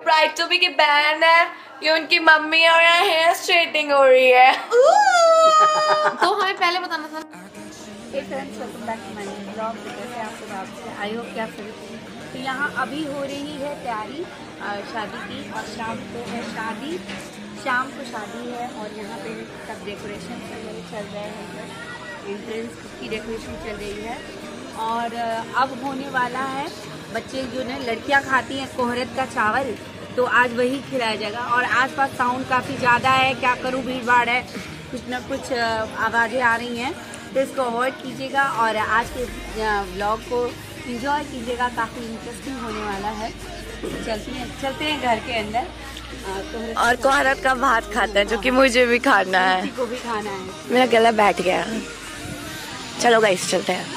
Bride to be की बहन है, ये उनकी मम्मी है और यहाँ हेयर स्ट्रेटनिंग हो रही है। तो हमें पहले बताना था। Hey friends, welcome back to my blog. जैसे आपको बात से आई होप कि आप सभी। तो यहाँ अभी हो रही है तैयारी शादी की, और शाम को है शादी, शाम को शादी है। और यहाँ पे सब डेकोरेशन वगैरह चल रहे हैं, एंट्रेंस की डेकोरेशन चल रही है। और अब होने वाला है, बच्चे जो ना लड़कियाँ खाती हैं कोहरत का चावल, तो आज वही खिलाया जाएगा। और आसपास साउंड काफ़ी ज़्यादा है, क्या करूँ, भीड़ भाड़ है, कुछ ना कुछ आवाज़ें आ रही हैं, तो इसको अवॉइड कीजिएगा और आज के व्लॉग को एंजॉय कीजिएगा। काफ़ी इंटरेस्टिंग होने वाला है। चलते हैं घर के अंदर। और कोहरत का भात खाते हैं, जो कि मुझे भी खाना है, किसी को भी खाना है। मेरा गला बैठ गया। चलो गाइस चलते हैं।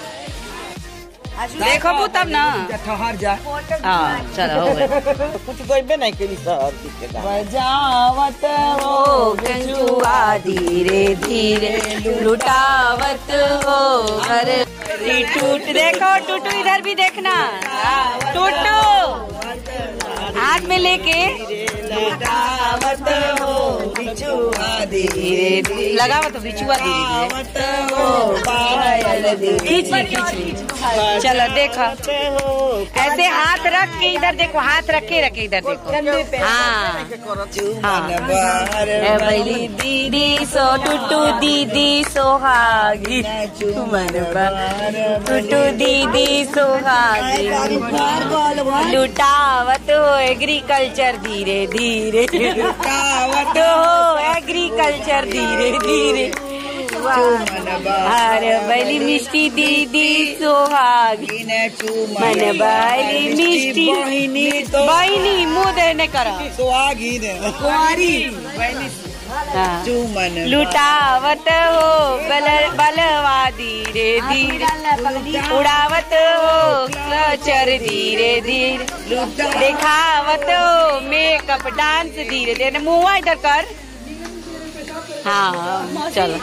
देखो वो तब ना ठहर जा। हाँ चलो हो गए। कुछ गइबे नहीं केली सर बजावत हो गंजुआ धीरे धीरे लुटावत हो घर टूट। देखो टूटू इधर भी देखना, टूटू हाथ में लेके लुटावत हो बिचुआ धीरे धीरे लगावत हो बिचुआ धीरे धीरे खींच ली। चलो देखो ऐसे हाथ रख के इधर देखो, हाथ रखे इधर देखो। हाँ बली दीदी सो टूटू दीदी सोहागी चुमन टूटू दीदी सोहागी लुटावत हो एग्रीकल्चर धीरे धीरे लुटावत हो एग्रीकल्चर धीरे धीरे हर बली मिष्टी दीदी सोहागी मन बली मिष्टी बहनी मुँह देने करा सुहागी ने कुंवारी लुटावत हो बलवा धीरे धीरे उड़ावत हो कचर धीरे धीरे दिखावत हो मेकअप डांस धीरे धीरे। मुँह इधर कर। हाँ चलो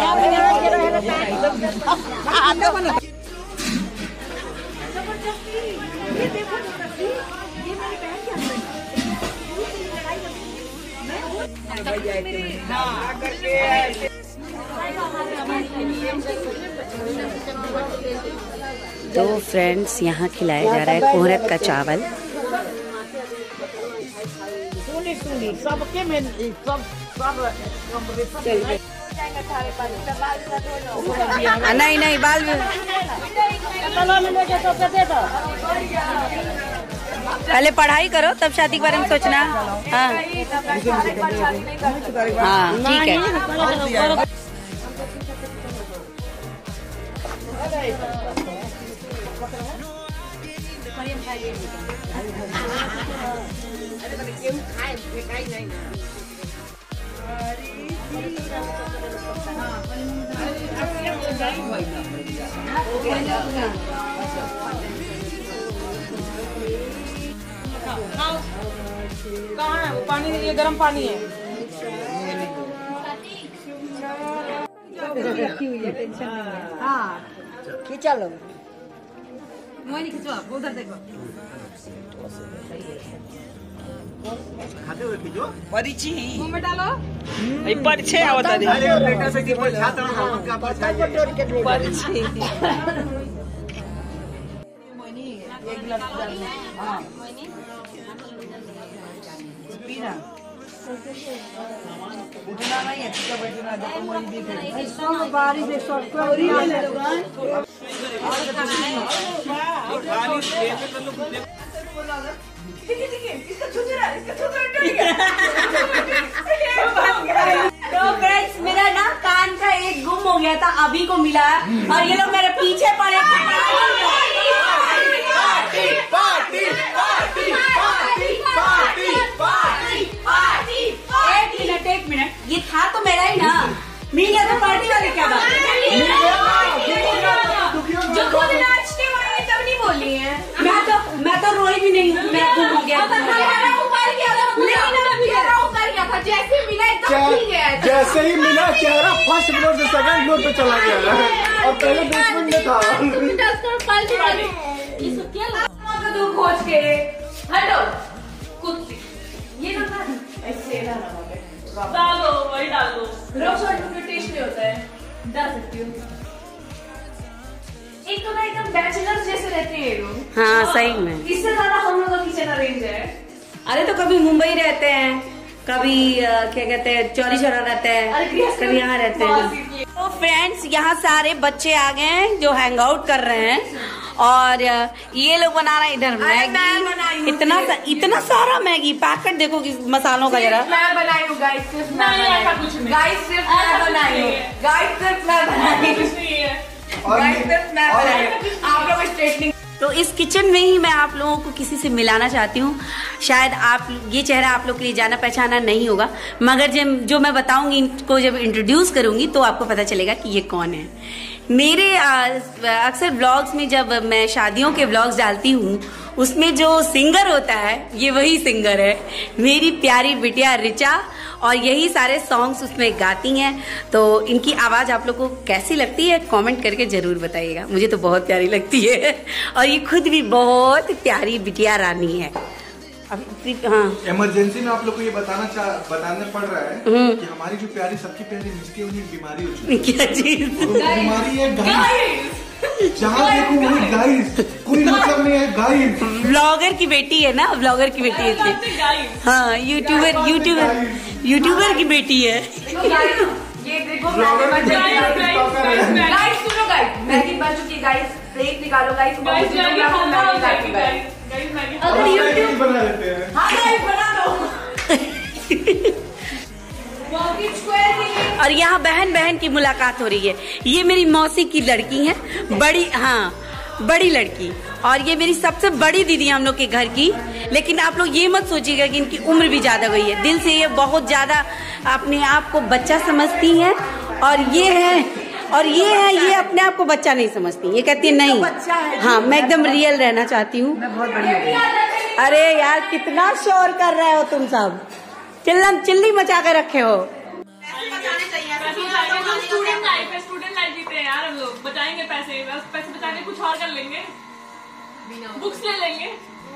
तो फ्रेंड्स यहाँ खिलाया जा रहा है कोहरत का चावल। नहीं बाल पहले पढ़ाई करो तब शादी के बारे में सोचना। हाँ हाँ ठीक है। कहाँ है पानी? ये गर्म पानी है। हाँ खींचलो, मोहिनी खिंचवा, उधर देखो। खाते हुए खींचो परिची मुंह में डालो। ए परिचे आवत है। अरे बेटा से की छात्र हम का परिची मोहिनी एक गिलास डाल। हां मोहिनी पीना उठना नहीं है, तो बैठना देखो मोहिनी देख रही है। सब बारिश से सब कोरी ले लो गाय खाली लेके कर लो। इसका छुचरा तो फ्रेंड्स मेरा ना कान का एक गुम हो गया था, अभी को मिला और ये लोग मेरे पीछे पड़े। एक मिनट ये था तो मेरा ही ना, मिल गया तो पार्टी वाले क्या बात है? जो खुद नाचने वाले तब नहीं बोली है। मैं तो रोई भी नहीं हूँ, मैं गुम हो गया। जैसे मिला जैसे ही मिला चेहरा फर्स्ट फ्लोर से सेकंड फ्लोर पे चला गया और पहले बेसमेंट में था। खोज के हटो कुत्ते हाँ सही में। इससे ज्यादा हम लोग का किचन अरेंज है। अरे तो कभी मुंबई रहते हैं, कभी क्या कहते हैं चौरी चौरा रहते हैं, कभी यहाँ रहते हैं। तो फ्रेंड्स यहाँ सारे बच्चे आ गए हैं जो हैंग आउट कर रहे हैं और ये लोग बना रहे हैं इधर मैगी। इतना सारा मैगी पैकेट देखो कि मसालों का जरा। मैं बनाई हूँ गाइस, सिर्फ मैं बनाई हूँ गाइस, सिर्फ मैं बनाई हूँ गाइस, सिर्फ मैं बनाई हूँ। आप लोग स्ट्रेटनिंग। तो इस किचन में ही मैं आप लोगों को किसी से मिलाना चाहती हूँ। शायद आप ये चेहरा आप लोग के लिए जाना पहचाना नहीं होगा, मगर जो मैं बताऊंगी इनको जब इंट्रोड्यूस करूंगी तो आपको पता चलेगा कि ये कौन है। मेरे अक्सर व्लॉग्स में जब मैं शादियों के व्लॉग्स डालती हूँ उसमें जो सिंगर होता है ये वही सिंगर है, मेरी प्यारी बिटिया रिचा, और यही सारे सॉन्ग्स उसमें गाती हैं। तो इनकी आवाज आप लोग को कैसी लगती है कमेंट करके जरूर बताइएगा। मुझे तो बहुत प्यारी लगती है और ये खुद भी बहुत प्यारी बिटिया रानी है। हाँ इमरजेंसी में आप लोग को ये बताना पड़ रहा है कि हमारी जो प्यारी सबकी प्यारी मिस्टी है उन्हें बीमारी हो चुकी है। क्या चीज? बीमारी है गाइस, जहाँ देखो वही गाइस, कोई मतलब नहीं है गाइस। ब्लॉगर की बेटी है ना, ब्लॉगर की बेटी है। हाँ यूट्यूबर की बेटी है। ये देखो गाइस, सुनो गाइस, मैगी बन चुकी है गाइस, प्लेट निकालो गाइस। अगर यूट्यूब बना लेते हैं। हाँ गाइस बना दो। और यहाँ बहन बहन की मुलाकात हो रही है। ये मेरी मौसी की लड़की है, बड़ी, हाँ बड़ी लड़की, और ये मेरी सबसे बड़ी दीदी है हम लोग के घर की। लेकिन आप लोग ये मत सोचिएगा कि इनकी उम्र भी ज्यादा हुई है, दिल से ये बहुत ज्यादा अपने आप को बच्चा समझती हैं। और ये अपने आप को बच्चा नहीं समझती, ये कहती है नहीं, हाँ मैं एकदम रियल रहना चाहती हूँ। अरे यार कितना शोर कर रहे हो तुम सब, चिल्ली मचा के रखे हो। स्टूडेंट लाइफ जीते हैं यार हम लोग, बचाएंगे पैसे बचा के कुछ और कर लेंगे, बुक्स ले लेंगे।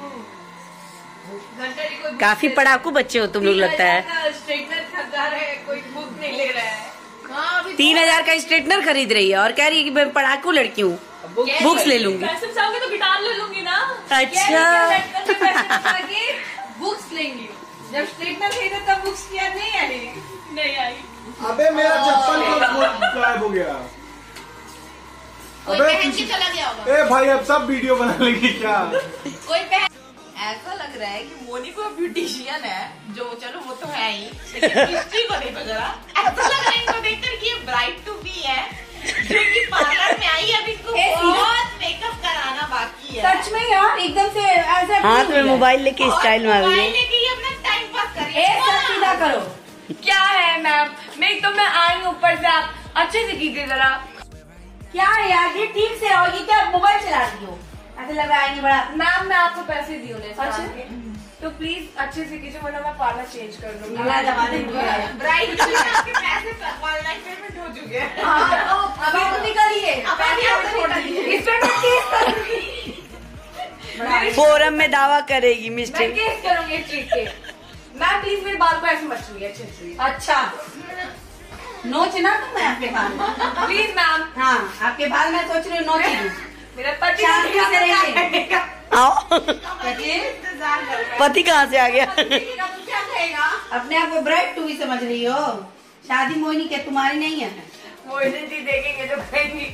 काफी पढ़ाकू बच्चे हो तुम लोग लगता है। स्ट्रेटनर खरीदा है, कोई बुक नहीं ले रहा है। 3000 का स्ट्रेटनर खरीद रही है और कह रही है कि मैं पढ़ाकू लड़की हूँ, बुक्स ले लूंगी। पैसे बचाओगे तो गिटार ले लूंगी ना। अच्छा बुक्स लेंगी, जब स्ट्रेटनर खरीदा तब बुक्स की याद नहीं आई। अबे मेरा चप्पल गायब हो गया। कोई पहन के चला गया होगा। ए भाई अब सब वीडियो बना लेंगे क्या? कोई पहन। ऐसा लग रहा है कि मोनी को ब्यूटिशियन है, जो चलो वो तो है ही, लेकिन हिस्ट्री को देखो जरा। ऐसा लग रहा है इनको देखकर कि ये ब्राइड टू बी है, जो कि पार्लर में आई है। अभी इनको बहुत मेकअप कराना बाकी है। सच में यार एकदम से ऐसे हाथ में मोबाइल लेके स्टाइल मार रही है। मोबाइल लेके ये अपना टाइम पास कर रही है। सीधा करो। क्या है मैम, मैं तो मैं आई हूँ ऊपर से, आप अच्छे से कीजिए जरा। क्या है यार ये ठीक से, और ये क्या मोबाइल चला रही हो? ऐसा लग रहा है बड़ा। मैम मैं आपको पैसे दी उन्हें, अच्छा तो प्लीज अच्छे से कीजिए वरना मैं पार्लर चेंज कर दूंगी। ब्राइड के पैसे ऑनलाइन पेमेंट हो चुके हैं। अभी तो निकालिए, इस पे मैं केस करूंगी। फोरम में दावा करेगी मिस्टर। मैं केस करूंगी इस चीज के। मैम प्लीज मेरे बाल को ऐसे मत छुइए अच्छे से। अच्छा नोचना तो मैं आपके बाल प्लीज मैम। हाँ आपके बाल मैं सोच रही हूँ नोची दूँ। मेरा पति शांति से रहिए। आओ पति कहाँ से आ गया? क्या कहेगा? अपने आप को ब्राइड टू भी समझ रही हो, शादी मोहिनी क्या तुम्हारी नहीं है? मोहिनी जी देखेंगे जो कहेंगी।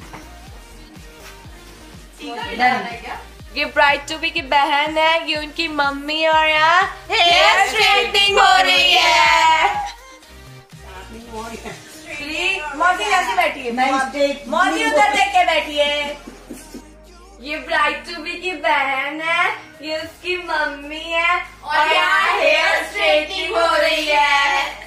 ये ब्राइड टू बी की बहन है, ये उनकी मम्मी, और यहाँ हेयर स्ट्रेटनिंग हो रही है। मौसी ऐसे बैठी है, मौसी उधर देख के बैठी है। ये ब्राइड टू बी की बहन है, ये उसकी मम्मी है, और यहाँ हेयर स्ट्रेटनिंग हो रही है।